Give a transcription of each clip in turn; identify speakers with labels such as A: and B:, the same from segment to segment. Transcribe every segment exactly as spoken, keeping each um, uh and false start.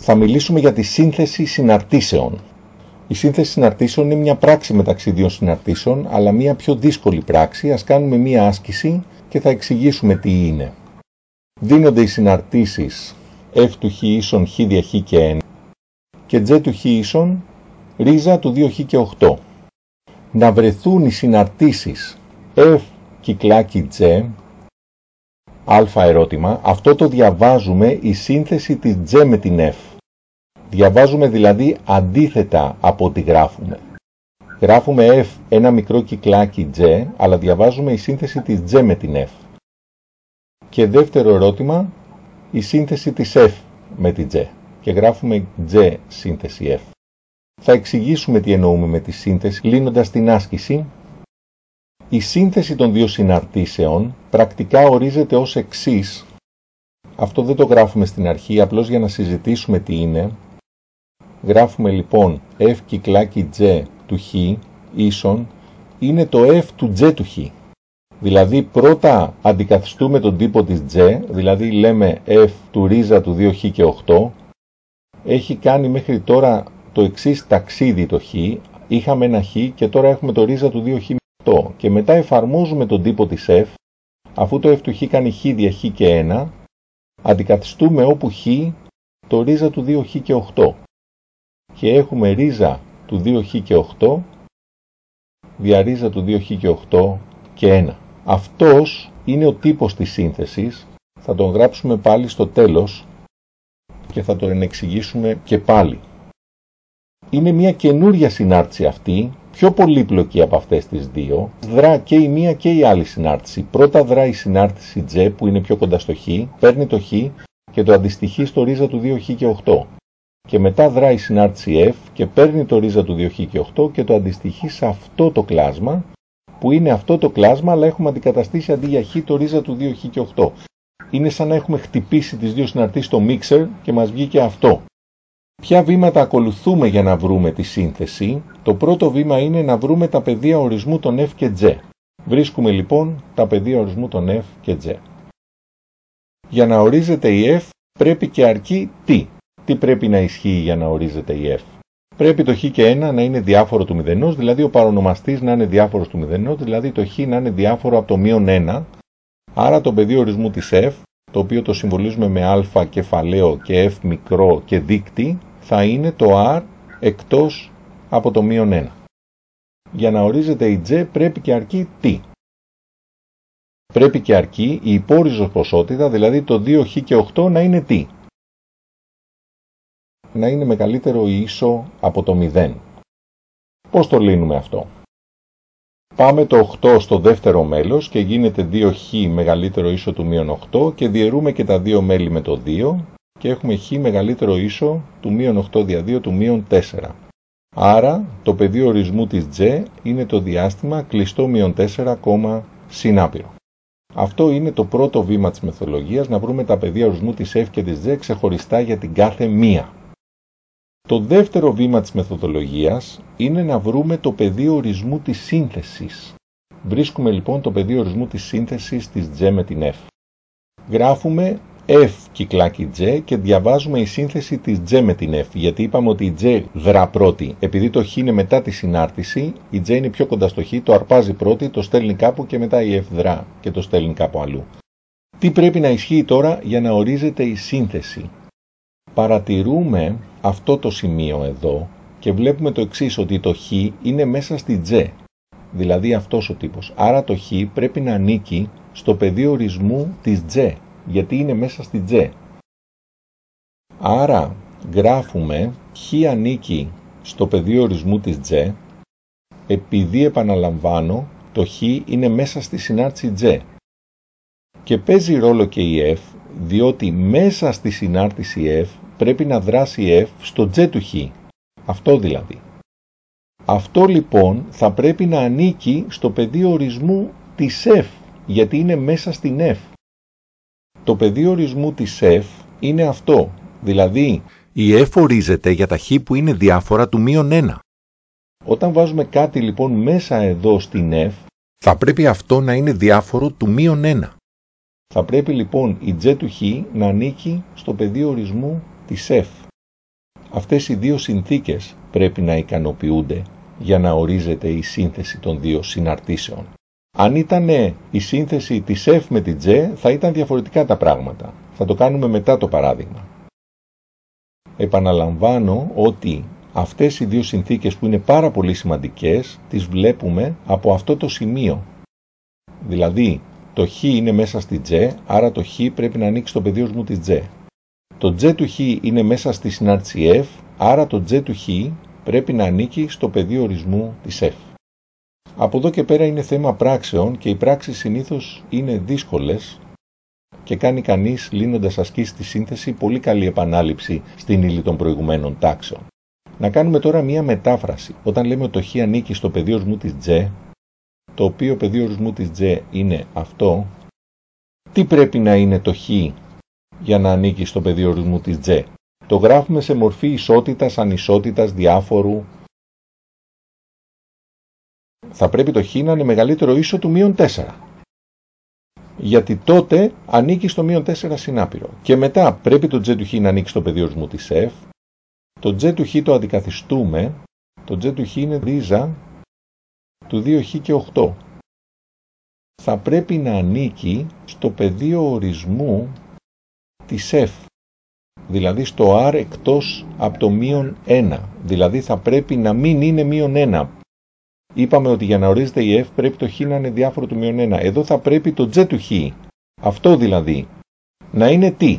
A: Θα μιλήσουμε για τη σύνθεση συναρτήσεων. Η σύνθεση συναρτήσεων είναι μια πράξη μεταξύ δύο συναρτήσεων, αλλά μια πιο δύσκολη πράξη. Ας κάνουμε μια άσκηση και θα εξηγήσουμε τι είναι. Δίνονται οι συναρτήσεις f του χ ίσον χ δια χ και ένα και g του χ ίσον ρίζα του δύο χ και οκτώ. Να βρεθούν οι συναρτήσεις f κυκλάκι g, α ερώτημα, αυτό το διαβάζουμε η σύνθεση της g με την f. Διαβάζουμε δηλαδή αντίθετα από ό,τι γράφουμε. Γράφουμε f ένα μικρό κυκλάκι g, αλλά διαβάζουμε η σύνθεση της g με την f. Και δεύτερο ερώτημα, η σύνθεση της f με την g. Και γράφουμε g σύνθεση f. Θα εξηγήσουμε τι εννοούμε με τη σύνθεση, λύνοντας την άσκηση. Η σύνθεση των δύο συναρτήσεων πρακτικά ορίζεται ως εξής. Αυτό δεν το γράφουμε στην αρχή, απλώς για να συζητήσουμε τι είναι. Γράφουμε λοιπόν f κυκλάκι g του χ ίσον είναι το f του g του χ. Δηλαδή πρώτα αντικαθιστούμε τον τύπο της g, δηλαδή λέμε f του ρίζα του δύο χ και οκτώ. Έχει κάνει μέχρι τώρα το εξής ταξίδι το χ, είχαμε ένα χ και τώρα έχουμε το ρίζα του δύο χ με οκτώ. Και μετά εφαρμόζουμε τον τύπο της f, αφού το f του χ κάνει χ δια χ και ένα, αντικαθιστούμε όπου χ το ρίζα του δύο χ και οκτώ. Και έχουμε ρίζα του δύο χ και οκτώ δια ρίζα του δύο χ και οκτώ και ένα. Αυτός είναι ο τύπος της σύνθεσης. Θα τον γράψουμε πάλι στο τέλος και θα τον εξηγήσουμε και πάλι. Είναι μια καινούρια συνάρτηση αυτή, πιο πολύπλοκη από αυτές τις δύο. Δρά και η μία και η άλλη συνάρτηση. Πρώτα δρά η συνάρτηση G που είναι πιο κοντά στο χ, παίρνει το χ και το αντιστοιχεί στο ρίζα του δύο χ και οκτώ. Και μετά δρά η συνάρτηση F και παίρνει το ρίζα του δύο χ και οκτώ και το αντιστοιχεί σε αυτό το κλάσμα, που είναι αυτό το κλάσμα, αλλά έχουμε αντικαταστήσει αντί για χ το ρίζα του δύο χ και οκτώ. Είναι σαν να έχουμε χτυπήσει τις δύο συναρτήσεις στο μίξερ και μας βγήκε αυτό. Ποια βήματα ακολουθούμε για να βρούμε τη σύνθεση? Το πρώτο βήμα είναι να βρούμε τα πεδία ορισμού των f και g. Βρίσκουμε λοιπόν τα πεδία ορισμού των f και g. Για να ορίζεται η f πρέπει και αρκεί τι. Τι πρέπει να ισχύει για να ορίζεται η f? Πρέπει το χ και ένα να είναι διάφορο του μηδενός, δηλαδή ο παρονομαστής να είναι διάφορος του μηδενός, δηλαδή το χ να είναι διάφορο από το μείον ένα. Άρα το πεδίο ορισμού της f, το οποίο το συμβολίζουμε με α κεφαλαίο και f μικρό και δείκτη, θα είναι το r εκτός από το μείον ένα. Για να ορίζεται η g πρέπει και αρκεί τι? Πρέπει και αρκεί η υπόριζος ποσότητα, δηλαδή το δύο χ και οκτώ να είναι τι? Να είναι μεγαλύτερο ή ίσο από το μηδέν. Πώς το λύνουμε αυτό? Πάμε το οκτώ στο δεύτερο μέλος και γίνεται δύο χ μεγαλύτερο ίσο του μείον οκτώ και διαιρούμε και τα δύο μέλη με το δύο και έχουμε χ μεγαλύτερο ίσο του μείον οκτώ δια δύο του μείον τέσσερα. Άρα το πεδίο ορισμού της g είναι το διάστημα κλειστό μείον τέσσερα, συνάπειρο. Αυτό είναι το πρώτο βήμα της μεθοδολογίας, να βρούμε τα πεδία ορισμού της f και της g ξεχωριστά για την κάθε μία. Το δεύτερο βήμα της μεθοδολογίας είναι να βρούμε το πεδίο ορισμού της σύνθεσης. Βρίσκουμε λοιπόν το πεδίο ορισμού της σύνθεσης της g με την f. Γράφουμε f κυκλάκι g και διαβάζουμε η σύνθεση της g με την f, γιατί είπαμε ότι η g δρά πρώτη. Επειδή το χ είναι μετά τη συνάρτηση, η g είναι πιο κοντά στο χ, το αρπάζει πρώτη, το στέλνει κάπου και μετά η f δρά και το στέλνει κάπου αλλού. Τι πρέπει να ισχύει τώρα για να ορίζεται η σύνθεση? Παρατηρούμε αυτό το σημείο εδώ και βλέπουμε το εξής, ότι το χ είναι μέσα στη g, δηλαδή αυτός ο τύπος. Άρα το χ πρέπει να ανήκει στο πεδίο ορισμού της g, γιατί είναι μέσα στη g. Άρα γράφουμε χ ανήκει στο πεδίο ορισμού της g, επειδή επαναλαμβάνω το χ είναι μέσα στη συνάρτηση g. Και παίζει ρόλο και η f, διότι μέσα στη συνάρτηση f πρέπει να δράσει f στο g του χ. Αυτό δηλαδή. Αυτό λοιπόν θα πρέπει να ανήκει στο πεδίο ορισμού της f, γιατί είναι μέσα στην f. Το πεδίο ορισμού της f είναι αυτό, δηλαδή η f ορίζεται για τα χ που είναι διάφορα του μείον ένα. Όταν βάζουμε κάτι λοιπόν μέσα εδώ στην f, θα πρέπει αυτό να είναι διάφορο του μείον ένα. Θα πρέπει λοιπόν η g του χ να ανήκει στο πεδίο ορισμού της f. Αυτές οι δύο συνθήκες πρέπει να ικανοποιούνται για να ορίζεται η σύνθεση των δύο συναρτήσεων. Αν ήταν η σύνθεση της F με την G, θα ήταν διαφορετικά τα πράγματα. Θα το κάνουμε μετά το παράδειγμα. Επαναλαμβάνω ότι αυτές οι δύο συνθήκες που είναι πάρα πολύ σημαντικές, τις βλέπουμε από αυτό το σημείο. Δηλαδή, το Χ είναι μέσα στη G, άρα το Χ πρέπει να ανοίξει στο πεδίο ορισμού της G. Το G του Χ είναι μέσα στη συνάρτηση F, άρα το G του Χ πρέπει να ανήκει στο πεδίο ορισμού της F. Από εδώ και πέρα είναι θέμα πράξεων και οι πράξεις συνήθως είναι δύσκολες και κάνει κανείς, λύνοντας ασκήσεις στη σύνθεση, πολύ καλή επανάληψη στην ύλη των προηγουμένων τάξεων. Να κάνουμε τώρα μία μετάφραση. Όταν λέμε ότι το Χ ανήκει στο πεδίο ορισμού της G, το οποίο πεδίο ορισμού της G είναι αυτό, τι πρέπει να είναι το Χ για να ανήκει στο πεδίο ορισμού της G? Το γράφουμε σε μορφή ισότητας, ανισότητας, διάφορου. Θα πρέπει το Χ να είναι μεγαλύτερο ίσο του μείον τέσσερα. Γιατί τότε ανήκει στο μείον τέσσερα συνάπειρο. Και μετά πρέπει το G του Χ να ανήκει στο πεδίο ορισμού της F. Το G του Χ το αντικαθιστούμε. Το G του Χ είναι ρίζα του δύο Χ και οκτώ. Θα πρέπει να ανήκει στο πεδίο ορισμού της F. Δηλαδή στο R εκτός από το μείον ένα. Δηλαδή θα πρέπει να μην είναι μείον ένα. Είπαμε ότι για να ορίζεται η F πρέπει το Χ να είναι διάφορο του μείον ένα. Εδώ θα πρέπει το G του Χ, αυτό δηλαδή, να είναι τι?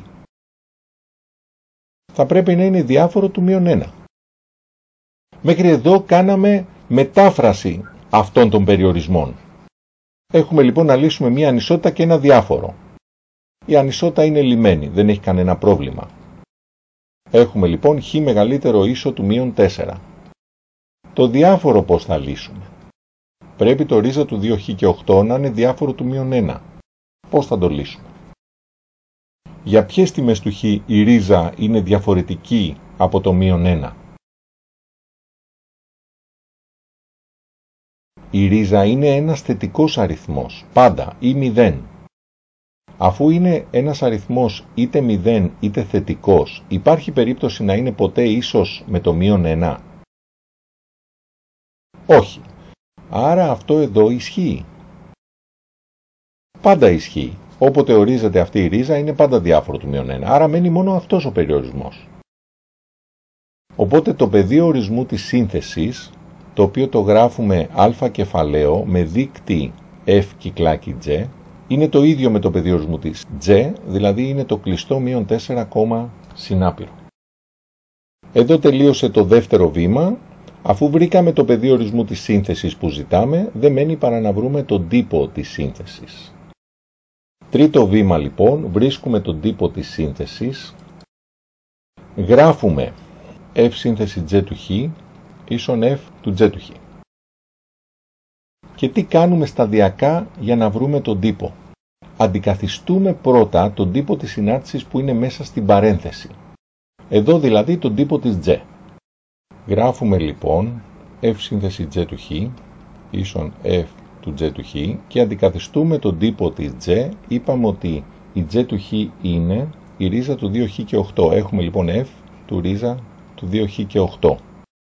A: Θα πρέπει να είναι διάφορο του μείον ένα. Μέχρι εδώ κάναμε μετάφραση αυτών των περιορισμών. Έχουμε λοιπόν να λύσουμε μία ανισότητα και ένα διάφορο. Η ανισότητα είναι λυμένη, δεν έχει κανένα πρόβλημα. Έχουμε λοιπόν Χ μεγαλύτερο ίσο του μείον τέσσερα. Το διάφορο πώς θα λύσουμε? Πρέπει το ρίζα του δύο Χ και οκτώ να είναι διάφορο του μείον ένα. Πώς θα το λύσουμε? Για ποιες τιμές του Χ η ρίζα είναι διαφορετική από το μείον ένα? Η ρίζα είναι ένας θετικός αριθμός, πάντα, ή μηδέν. Αφού είναι ένας αριθμός είτε μηδέν είτε θετικός, υπάρχει περίπτωση να είναι ποτέ ίσος με το μείον ένα? Όχι. Άρα αυτό εδώ ισχύει. Πάντα ισχύει. Όποτε ορίζεται αυτή η ρίζα είναι πάντα διάφορο του μείον ένα. Άρα μένει μόνο αυτός ο περιορισμός. Οπότε το πεδίο ορισμού της σύνθεσης, το οποίο το γράφουμε α κεφαλαίο με δείκτη F κυκλάκι G, είναι το ίδιο με το πεδίο ορισμού της G, δηλαδή είναι το κλειστό μείον τέσσερα, συνάπειρο. Εδώ τελείωσε το δεύτερο βήμα. Αφού βρήκαμε το πεδίο ορισμού της σύνθεσης που ζητάμε, δεν μένει παρά να βρούμε τον τύπο της σύνθεσης. Τρίτο βήμα λοιπόν, βρίσκουμε τον τύπο της σύνθεσης, γράφουμε F σύνθεση G του Χ ίσον F του G του Χ. Και τι κάνουμε σταδιακά για να βρούμε τον τύπο? Αντικαθιστούμε πρώτα τον τύπο της συνάρτησης που είναι μέσα στην παρένθεση. Εδώ δηλαδή τον τύπο της G. Γράφουμε λοιπόν F σύνθεση G του Χ ίσον F του G του Χ και αντικαθιστούμε τον τύπο της G. Είπαμε ότι η G του Χ είναι η ρίζα του δύο Χ και οκτώ. Έχουμε λοιπόν F του ρίζα του δύο Χ και οκτώ.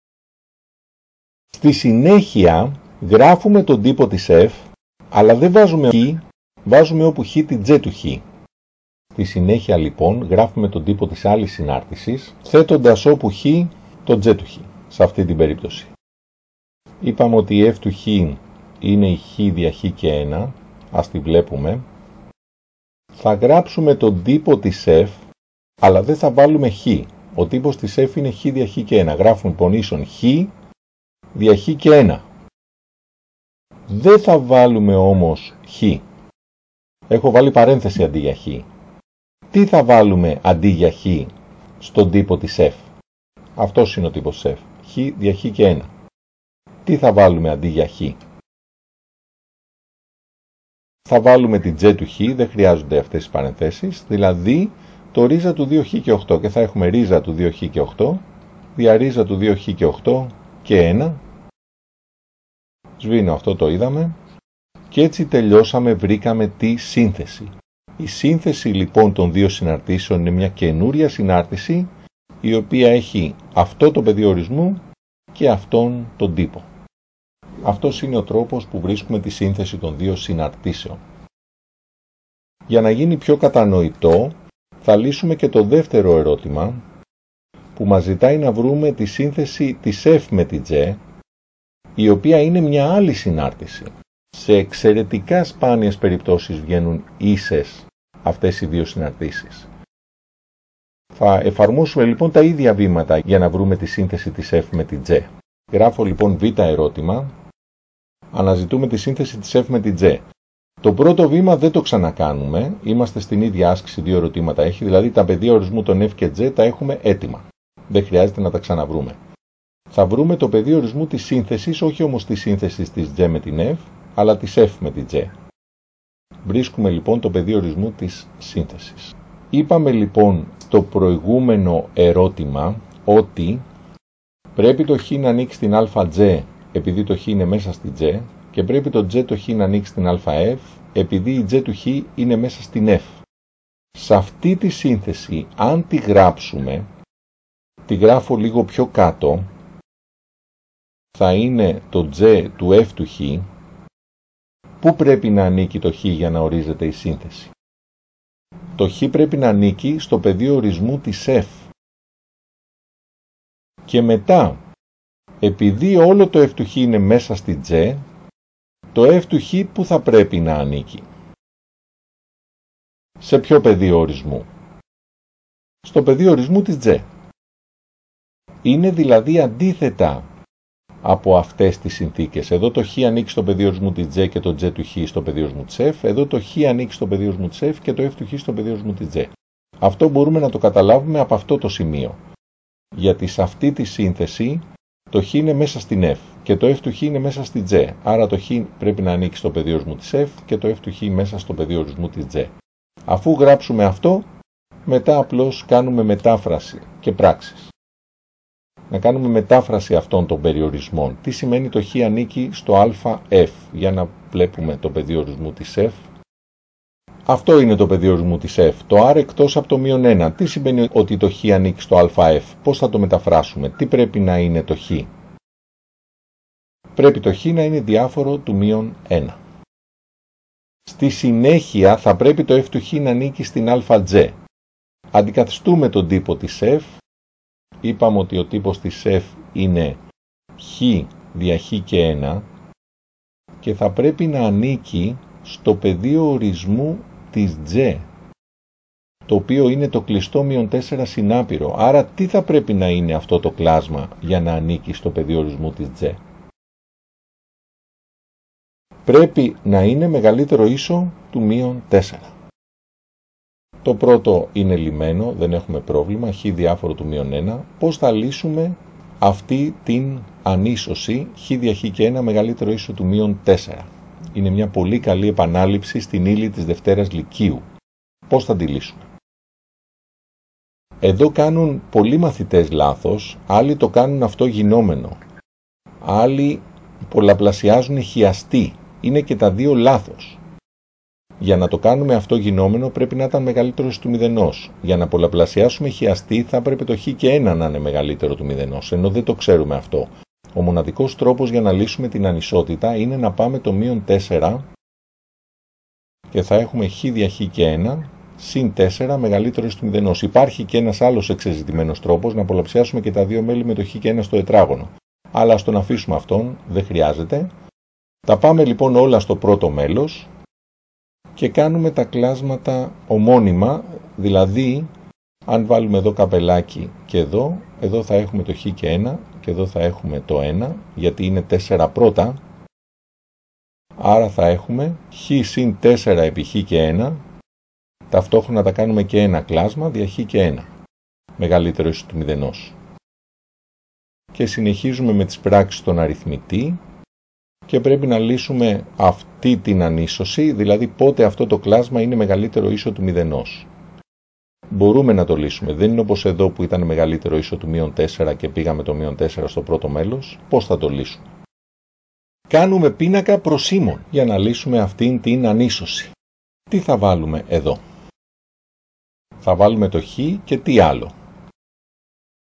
A: Στη συνέχεια γράφουμε τον τύπο της F, αλλά δεν βάζουμε Χ, βάζουμε όπου Χ την G του Χ. Στη συνέχεια λοιπόν γράφουμε τον τύπο της άλλης συνάρτησης, θέτοντας όπου Χ το G του Χ, σε αυτή την περίπτωση. Είπαμε ότι η F του Χ είναι η Χ δια Χ και ένα, ας τη βλέπουμε. Θα γράψουμε τον τύπο της F, αλλά δεν θα βάλουμε Χ. Ο τύπος της F είναι Χ δια Χ και ένα. Γράφουμε λοιπόν ίσον Χ δια Χ και ένα. Δεν θα βάλουμε όμως Χ. Έχω βάλει παρένθεση αντί για Χ. Τι θα βάλουμε αντί για Χ στον τύπο της F? Αυτός είναι ο τύπος F. Χ δια Χ και ένα. Τι θα βάλουμε αντί για Χ? Θα βάλουμε την G του Χ, δεν χρειάζονται αυτές τις παρενθέσεις, δηλαδή το ρίζα του δύο Χ και οκτώ και θα έχουμε ρίζα του δύο Χ και οκτώ, δια ρίζα του δύο Χ και οκτώ και ένα. Σβήνω, αυτό το είδαμε. Και έτσι τελειώσαμε, βρήκαμε τη σύνθεση. Η σύνθεση λοιπόν των δύο συναρτήσεων είναι μια καινούρια συνάρτηση η οποία έχει αυτό το πεδίο ορισμού και αυτόν τον τύπο. Αυτός είναι ο τρόπος που βρίσκουμε τη σύνθεση των δύο συναρτήσεων. Για να γίνει πιο κατανοητό, θα λύσουμε και το δεύτερο ερώτημα, που μας ζητάει να βρούμε τη σύνθεση της F με τη G, η οποία είναι μια άλλη συνάρτηση. Σε εξαιρετικά σπάνιες περιπτώσεις βγαίνουν ίσες αυτές οι δύο συναρτήσεις. Θα εφαρμόσουμε λοιπόν τα ίδια βήματα για να βρούμε τη σύνθεση της F με τη G. Γράφω λοιπόν β ερώτημα. Αναζητούμε τη σύνθεση της F με τη G. Το πρώτο βήμα δεν το ξανακάνουμε. Είμαστε στην ίδια άσκηση, δύο ερωτήματα έχει, δηλαδή τα πεδία ορισμού των F και G τα έχουμε έτοιμα. Δεν χρειάζεται να τα ξαναβρούμε. Θα βρούμε το πεδίο ορισμού της σύνθεσης, όχι όμως της σύνθεσης της G με την F, αλλά της F με την G. Βρίσκουμε λοιπόν το πεδίο ορισμού της σύνθεσης. Είπαμε λοιπόν στο προηγούμενο ερώτημα ότι πρέπει το χ να ανοίξει στην ΑG επειδή το χ είναι μέσα στη G και πρέπει το G το χ να ανοίξει στην ΑF επειδή η G του χ είναι μέσα στην F. Σε αυτή τη σύνθεση, αν τη γράψουμε, τη γράφω λίγο πιο κάτω, θα είναι το G του F του χ. Πού πρέπει να ανήκει το χ για να ορίζεται η σύνθεση? Το χ πρέπει να ανήκει στο πεδίο ορισμού της F. Και μετά, επειδή όλο το F του χ είναι μέσα στη G, το F του χ που θα πρέπει να ανήκει? Σε ποιο πεδίο ορισμού? Στο πεδίο ορισμού της G. Είναι δηλαδή αντίθετα από αυτές τις συνθήκες. Εδώ το χ ανήκει στο πεδίο ορισμού της G και το G του χ στο πεδίο ορισμού της F. Εδώ το χ ανήκει στο πεδίο ορισμού της F και το F του χ στο πεδίο ορισμού της G. Αυτό μπορούμε να το καταλάβουμε από αυτό το σημείο. Γιατί σε αυτή τη σύνθεση το χ είναι μέσα στην F και το F του χ είναι μέσα στη G. Άρα το χ πρέπει να ανήκει στο πεδίο ορισμού της F και το F του χ μέσα στο πεδίο ορισμού της G. Αφού γράψουμε αυτό, μετά απλώς κάνουμε μετάφραση και πράξεις. Να κάνουμε μετάφραση αυτών των περιορισμών. Τι σημαίνει το χ ανήκει στο αF? Για να βλέπουμε το πεδίο ορισμού της F. Αυτό είναι το πεδίο ορισμού της F. Το R εκτός από το μείον ένα. Τι σημαίνει ότι το χ ανήκει στο αF? Πώς θα το μεταφράσουμε? Τι πρέπει να είναι το χ? Πρέπει το χ να είναι διάφορο του μείον ένα. Στη συνέχεια θα πρέπει το F του χ να ανήκει στην ΑG. Αντικαθιστούμε τον τύπο της F. Είπαμε ότι ο τύπος της F είναι χ δια χ και ένα και θα πρέπει να ανήκει στο πεδίο ορισμού της G, το οποίο είναι το κλειστό μείον τέσσερα συνάπειρο. Άρα τι θα πρέπει να είναι αυτό το κλάσμα για να ανήκει στο πεδίο ορισμού της G? Πρέπει να είναι μεγαλύτερο ίσο του μείον τέσσερα. Το πρώτο είναι λυμένο, δεν έχουμε πρόβλημα, χ διάφορο του μείον ένα. Πώς θα λύσουμε αυτή την ανίσωση χ δια χ και ένα μεγαλύτερο ίσο του μείον τέσσερα? Είναι μια πολύ καλή επανάληψη στην ύλη της Δευτέρας Λυκείου. Πώς θα τη λύσουμε? Εδώ κάνουν πολλοί μαθητές λάθος, άλλοι το κάνουν αυτό γινόμενο. Άλλοι πολλαπλασιάζουν χιαστή. Είναι και τα δύο λάθος. Για να το κάνουμε αυτό γινόμενο πρέπει να ήταν μεγαλύτερο του μηδενός. Για να πολλαπλασιάσουμε χιαστή θα έπρεπε το χ και ένα να είναι μεγαλύτερο του μηδενός, ενώ δεν το ξέρουμε αυτό. Ο μοναδικός τρόπος για να λύσουμε την ανισότητα είναι να πάμε το μείον τέσσερα και θα έχουμε χ δια χ και ένα συν τέσσερα μεγαλύτερο του μηδενός. Υπάρχει και ένας άλλος εξεζητημένος τρόπος να πολλαπλασιάσουμε και τα δύο μέλη με το χ και ένα στο τετράγωνο. Αλλά ας τον αφήσουμε αυτόν, δεν χρειάζεται. Τα πάμε λοιπόν όλα στο πρώτο μέλος και κάνουμε τα κλάσματα ομώνυμα, δηλαδή αν βάλουμε εδώ καπελάκι και εδώ, εδώ θα έχουμε το χ και ένα και εδώ θα έχουμε το ένα, γιατί είναι τέσσερα πρώτα, άρα θα έχουμε χ συν τέσσερα επί χ και ένα, ταυτόχρονα τα κάνουμε και ένα κλάσμα δια χ και ένα, μεγαλύτερο ίσο του μηδενός. Και συνεχίζουμε με τις πράξεις στον αριθμητή και πρέπει να λύσουμε αυτή την ανίσωση, δηλαδή πότε αυτό το κλάσμα είναι μεγαλύτερο ίσο του μηδενός. Μπορούμε να το λύσουμε. Δεν είναι όπως εδώ που ήταν μεγαλύτερο ίσο του μείον τέσσερα και πήγαμε το μείον τέσσερα στο πρώτο μέλος. Πώς θα το λύσουμε? Κάνουμε πίνακα προσήμων για να λύσουμε αυτήν την ανίσωση. Τι θα βάλουμε εδώ? Θα βάλουμε το χ και τι άλλο?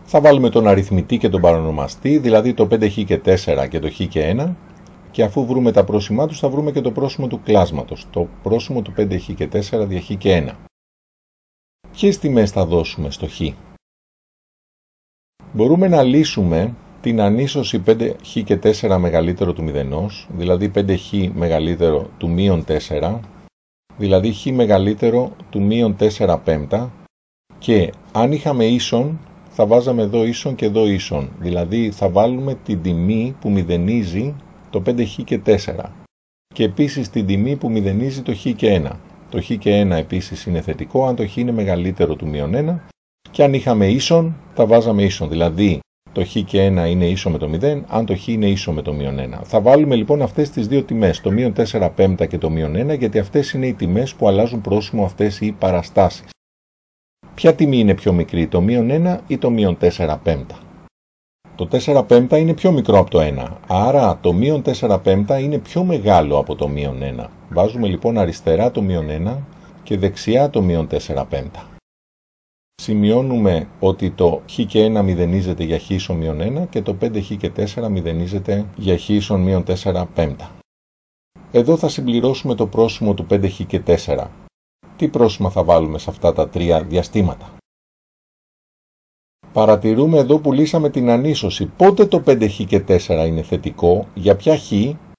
A: Θα βάλουμε τον αριθμητή και τον παρονομαστή, δηλαδή το πέντε χ και τέσσερα και το χ και ένα, και αφού βρούμε τα πρόσημά τους θα βρούμε και το πρόσημο του κλάσματος, το πρόσημο του πέντε χ και τέσσερα δια χ και ένα. Ποιες τιμές θα δώσουμε στο χ? Μπορούμε να λύσουμε την ανίσωση πέντε χ και τέσσερα μεγαλύτερο του μηδενός, δηλαδή πέντε χ μεγαλύτερο του μείον τέσσερα, δηλαδή χ μεγαλύτερο του μείον τέσσερα πέμπτα, και αν είχαμε ίσον θα βάζαμε εδώ ίσον και εδώ ίσον, δηλαδή θα βάλουμε την τιμή που μηδενίζει το πέντε χ και τέσσερα και επίσης την τιμή που μηδενίζει το χ και ένα. Το χ και ένα επίσης είναι θετικό αν το χ είναι μεγαλύτερο του μείον ένα, και αν είχαμε ίσον θα βάζαμε ίσον, δηλαδή το χ και ένα είναι ίσο με το μηδέν αν το χ είναι ίσο με το μείον ένα. Θα βάλουμε λοιπόν αυτές τις δύο τιμές, το μείον τέσσερα πέμπτα και το μείον ένα, γιατί αυτές είναι οι τιμές που αλλάζουν πρόσημο, αυτές οι παραστάσεις. Ποια τιμή είναι πιο μικρή, το μείον ένα ή το μείον τέσσερα πέμπτα? Το τέσσερα πέμπτα είναι πιο μικρό από το ένα, άρα το μείον τέσσερα πέμπτα είναι πιο μεγάλο από το μείον ένα. Βάζουμε λοιπόν αριστερά το μείον ένα και δεξιά το μείον τέσσερα πέμπτα. Σημειώνουμε ότι το χ και ένα μηδενίζεται για χ ίσον μείον ένα και το πέντε χ και τέσσερα μηδενίζεται για χ ίσον μείον τέσσερα πέμπτα. Εδώ θα συμπληρώσουμε το πρόσημο του πέντε χ και τέσσερα. Τι πρόσημα θα βάλουμε σε αυτά τα τρία διαστήματα? Παρατηρούμε εδώ που λύσαμε την ανίσωση. Πότε το πέντε χ και τέσσερα είναι θετικό, για ποια χ?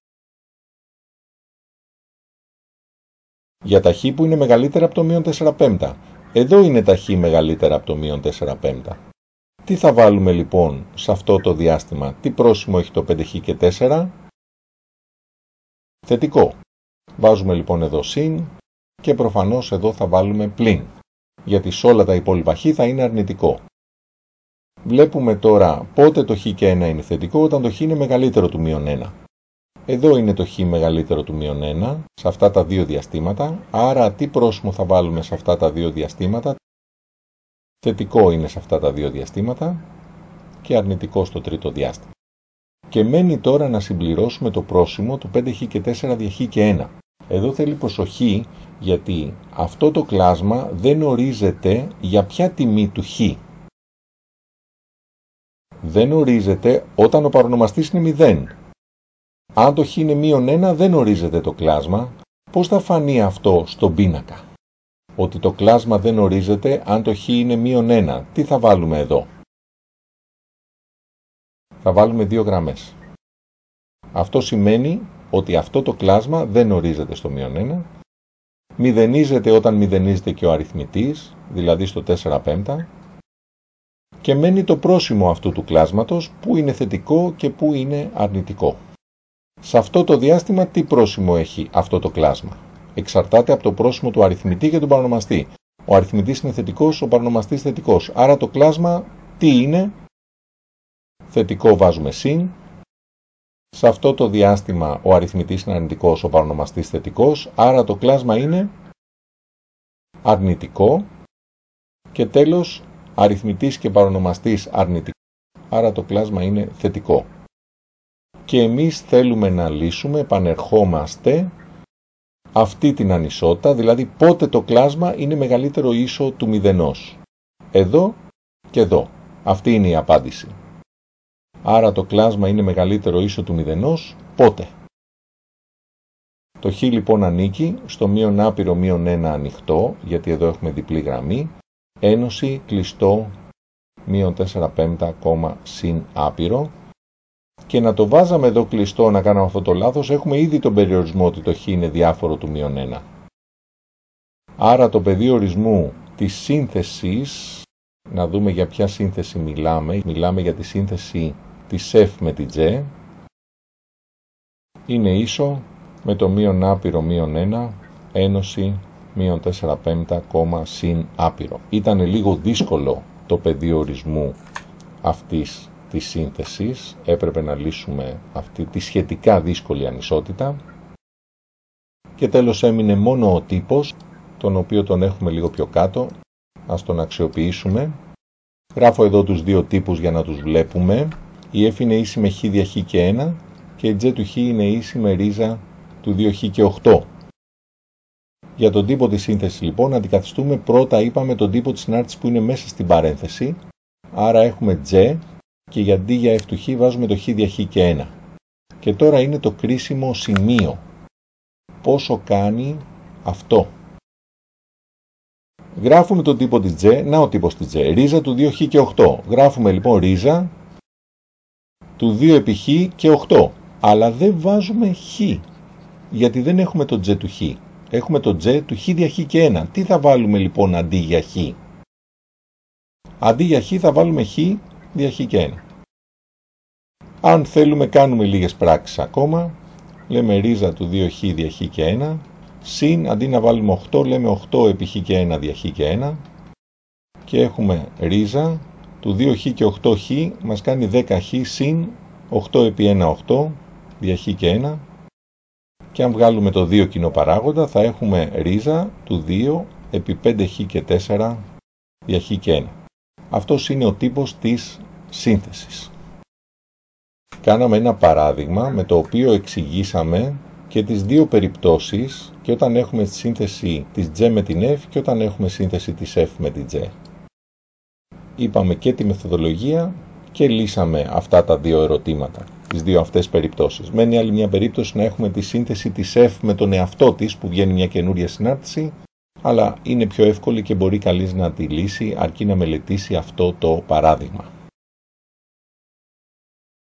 A: Για τα χ που είναι μεγαλύτερα από το μείον τέσσερα πέμπτα. Εδώ είναι τα χ μεγαλύτερα από το μείον τέσσερα πέμπτα. Τι θα βάλουμε λοιπόν σε αυτό το διάστημα? Τι πρόσημο έχει το πέντε χ και τέσσερα? Θετικό. Βάζουμε λοιπόν εδώ συν και προφανώς εδώ θα βάλουμε πλην, γιατί σε όλα τα υπόλοιπα χ θα είναι αρνητικό. Βλέπουμε τώρα πότε το χ και ένα είναι θετικό, όταν το χ είναι μεγαλύτερο του μείον ένα. Εδώ είναι το χ μεγαλύτερο του μείον ένα, σε αυτά τα δύο διαστήματα, άρα τι πρόσημο θα βάλουμε σε αυτά τα δύο διαστήματα? Θετικό είναι σε αυτά τα δύο διαστήματα και αρνητικό στο τρίτο διάστημα. Και μένει τώρα να συμπληρώσουμε το πρόσημο του πέντε χ και τέσσερα δια χ και ένα. Εδώ θέλει προσοχή, γιατί αυτό το κλάσμα δεν ορίζεται για ποια τιμή του χ. Δεν ορίζεται όταν ο παρονομαστής είναι μηδέν. Αν το χ είναι μείον ένα δεν ορίζεται το κλάσμα. Πώς θα φανεί αυτό στον πίνακα? Ότι το κλάσμα δεν ορίζεται αν το χ είναι μείον ένα. Τι θα βάλουμε εδώ? Θα βάλουμε δύο γραμμές. Αυτό σημαίνει ότι αυτό το κλάσμα δεν ορίζεται στο μείον ένα. Μηδενίζεται όταν μηδενίζεται και ο αριθμητής, δηλαδή στο τέσσερα πέμπτα. Και μένει το πρόσημο αυτού του κλάσματος, που είναι θετικό και που είναι αρνητικό. Σε αυτό το διάστημα τι πρόσημο έχει αυτό το κλάσμα? Εξαρτάται από το πρόσημο του αριθμητή και του παρονομαστή. Ο αριθμητής είναι θετικός, ο παρονομαστής θετικός. Άρα το κλάσμα τι είναι? Θετικό, βάζουμε συν. Σε αυτό το διάστημα ο αριθμητής είναι αρνητικός, ο παρονομαστής θετικός. Άρα το κλάσμα είναι αρνητικό. Και τέλος, αριθμητής και παρονομαστής αρνητικό. Άρα το κλάσμα είναι θετικό. Και εμείς θέλουμε να λύσουμε, επανερχόμαστε, αυτή την ανισότητα, δηλαδή πότε το κλάσμα είναι μεγαλύτερο ίσο του μηδενός. Εδώ και εδώ. Αυτή είναι η απάντηση. Άρα το κλάσμα είναι μεγαλύτερο ίσο του μηδενός πότε? Το χ λοιπόν ανήκει στο μείον άπειρο μείον ένα ανοιχτό, γιατί εδώ έχουμε διπλή γραμμή, ένωση κλειστό μείον τέσσερα πέμπτα, συν άπειρο. Και να το βάζαμε εδώ κλειστό, να κάναμε αυτό το λάθος, έχουμε ήδη τον περιορισμό ότι το χ είναι διάφορο του μείον ένα. Άρα το πεδίο ορισμού της σύνθεσης, να δούμε για ποια σύνθεση μιλάμε, μιλάμε για τη σύνθεση της F με την G, είναι ίσο με το μείον άπειρο μείον ένα, ένωση μείον τέσσερα πέμπτα, συν άπειρο. Ήταν λίγο δύσκολο το πεδίο ορισμού αυτής της σύνθεσης, έπρεπε να λύσουμε αυτή τη σχετικά δύσκολη ανισότητα. Και τέλος έμεινε μόνο ο τύπος, τον οποίο τον έχουμε λίγο πιο κάτω. Ας τον αξιοποιήσουμε. Γράφω εδώ τους δύο τύπους για να τους βλέπουμε. Η F είναι ίση με χ δια χ και ένα και η G του χ είναι ίση με ρίζα του δύο χ και οκτώ. Για τον τύπο της σύνθεσης λοιπόν αντικαθιστούμε πρώτα, είπαμε, τον τύπο της συνάρτησης που είναι μέσα στην παρένθεση. άρα έχουμε J και για αντί για F του Χ βάζουμε το Χ δια Χ και ένα. Και τώρα είναι το κρίσιμο σημείο. Πόσο κάνει αυτό? Γράφουμε τον τύπο της J, να ο τύπος της J, ρίζα του δύο Χ και οκτώ. Γράφουμε λοιπόν ρίζα του δύο επί Χ και οκτώ, αλλά δεν βάζουμε Χ, γιατί δεν έχουμε το J του Χ. Έχουμε το J του Χ δια Χ και ένα. Τι θα βάλουμε λοιπόν αντί για Χ? Αντί για Χ θα βάλουμε Χ δια Χ και ένα. Αν θέλουμε κάνουμε λίγες πράξεις ακόμα. Λέμε ρίζα του δύο Χ δια Χ και ένα. Συν, αντί να βάλουμε οκτώ, λέμε οκτώ επί Χ και ένα δια Χ και ένα. Και έχουμε ρίζα του δύο Χ και οκτώ Χ, μας κάνει δέκα Χ συν οκτώ επί ένα, οκτώ δια Χ και ένα. Και αν βγάλουμε το δύο κοινό παράγοντα, θα έχουμε ρίζα του δύο επί πέντε Χ και τέσσερα δια Χ και ένα. Αυτός είναι ο τύπος της σύνθεσης. Κάναμε ένα παράδειγμα με το οποίο εξηγήσαμε και τις δύο περιπτώσεις, και όταν έχουμε σύνθεση της J με την F και όταν έχουμε σύνθεση της F με την J. Είπαμε και τη μεθοδολογία και λύσαμε αυτά τα δύο ερωτήματα, τις δύο αυτές περιπτώσεις. Μένει άλλη μια περίπτωση να έχουμε τη σύνθεση της F με τον εαυτό της, που βγαίνει μια καινούρια συνάρτηση, αλλά είναι πιο εύκολη και μπορεί καλής να τη λύσει αρκεί να μελετήσει αυτό το παράδειγμα.